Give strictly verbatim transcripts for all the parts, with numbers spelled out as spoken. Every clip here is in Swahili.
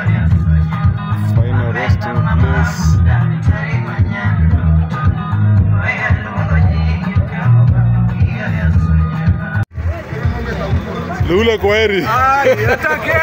Final resting place. Lule kweri. Ai, atake.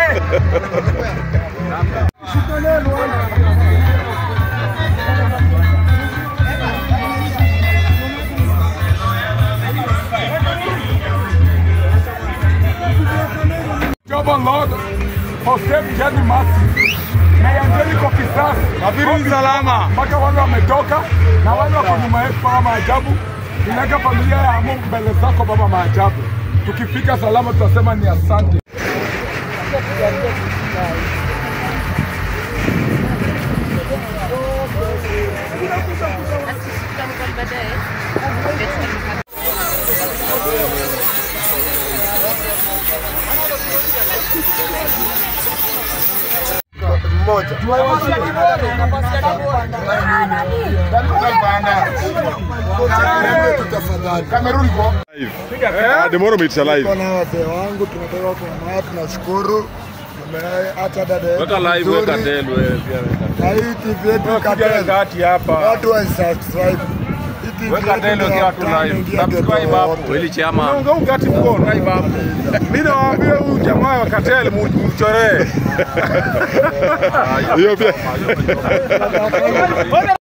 Job on Lord, for safe journey mercy. Na yanjeli kwa kisasi. Mafiri salama. Mpaka wale wametoka na wale wako nyuma yetu kama maajabu. Tunaweka familia ya Mungu mbele zako baba maajabu. Tukifika salama tutasema ni asante. Mmoja. Kameruni kwa The Mourners meets alive. Kuna wazee wangu tunatoka kwa mama, tunashukuru. Hata dada Weka live, weka tell wewe pia weka. na hii T V yetu Katele ngati hapa. watu wa subscribe. Weka tell ukiwa watu live. Subscribe hapo ili chama. Unga ungati mkono subscribe hapo. Mimi nawaambia huyu jamaa wa Katele mchoree. Hiyo pia.